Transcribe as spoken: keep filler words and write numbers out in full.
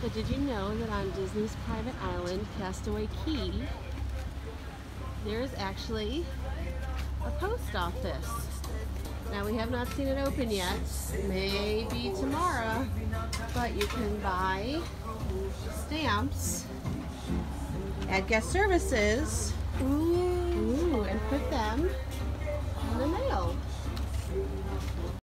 But did you know that on Disney's private island, Castaway Cay, there is actually a post office? Now we have not seen it open yet, maybe tomorrow, but you can buy stamps at Guest Services. Ooh, and put them in the mail.